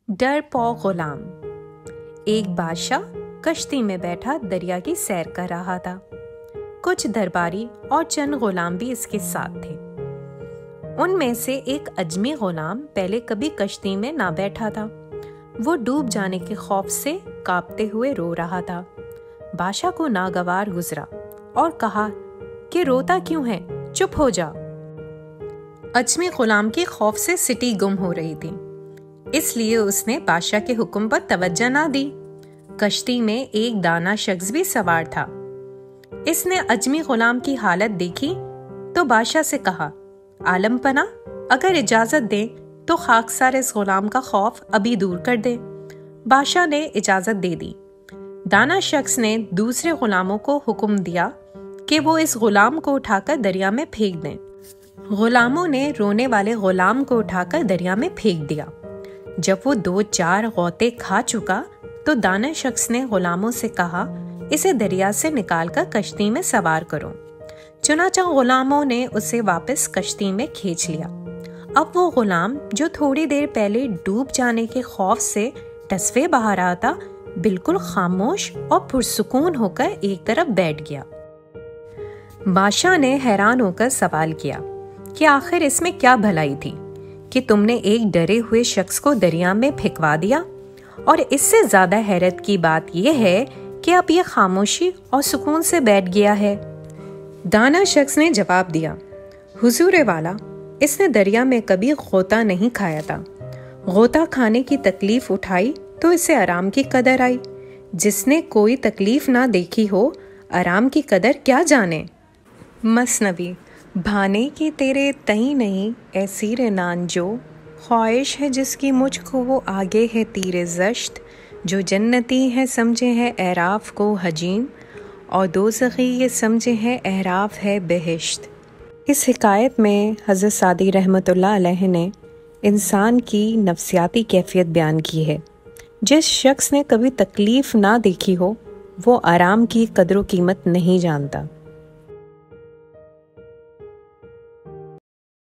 ڈرپوک غلام۔ ایک بادشاہ کشتی میں بیٹھا دریا کی سیر کر رہا تھا۔ کچھ درباری اور چند غلام بھی اس کے ساتھ تھے۔ ان میں سے ایک اجمی غلام پہلے کبھی کشتی میں نہ بیٹھا تھا۔ وہ ڈوب جانے کے خوف سے کانپتے ہوئے رو رہا تھا۔ بادشاہ کو ناگوار گزرا اور کہا کہ روتا کیوں ہے؟ چپ ہو جا۔ اجمی غلام کے خوف سے سٹی گم ہو رہی تھی، اس لیے اس نے بادشاہ کے حکم پر توجہ نہ دی۔ کشتی میں ایک دانا شخص بھی سوار تھا۔ اس نے اجمی غلام کی حالت دیکھی تو بادشاہ سے کہا، عالم پناہ، اگر اجازت دیں تو خاکسار اس غلام کا خوف ابھی دور کر دیں۔ بادشاہ نے اجازت دے دی۔ دانا شخص نے دوسرے غلاموں کو حکم دیا کہ وہ اس غلام کو اٹھا کر دریا میں پھینک دیں۔ غلاموں نے رونے والے غلام کو اٹھا کر دریا میں پھینک دیا۔ جب وہ 2-4 غوطے کھا چکا تو دانا شخص نے غلاموں سے کہا، اسے دریا سے نکال کر کشتی میں سوار کرو۔ چنانچہ غلاموں نے اسے واپس کشتی میں کھینچ لیا۔ اب وہ غلام جو تھوڑی دیر پہلے ڈوب جانے کے خوف سے ٹسوے بہا رہا تھا، بالکل خاموش اور پرسکون ہو کر ایک طرف بیٹھ گیا۔ بادشاہ نے حیران ہو کر سوال کیا کہ آخر اس میں کیا بھلائی تھی کہ تم نے ایک ڈرے ہوئے شخص کو دریا میں پھینکوا دیا؟ اور اس سے زیادہ حیرت کی بات یہ ہے کہ اب یہ خاموشی اور سکون سے بیٹھ گیا ہے۔ دانا شخص نے جواب دیا، حضور والا، اس نے دریا میں کبھی غوطہ نہیں کھایا تھا۔ غوطہ کھانے کی تکلیف اٹھائی تو اسے آرام کی قدر آئی۔ جس نے کوئی تکلیف نہ دیکھی ہو، آرام کی قدر کیا جانے۔ مثنوی۔ بھانے کی تیرے تئیں نہیں اے سیر نان جو، خواہش ہے جس کی مجھ کو وہ آگے ہے تیر زشت، جو جنتی ہے سمجھے ہے اعراف کو حجیم، اور دوزخی یہ سمجھے ہے اعراف ہے بہشت۔ اس حکایت میں حضرت سعدی رحمۃ اللہ علیہ نے انسان کی نفسیاتی کیفیت بیان کی ہے۔ جس شخص نے کبھی تکلیف نہ دیکھی ہو، وہ آرام کی قدر و قیمت نہیں جانتا۔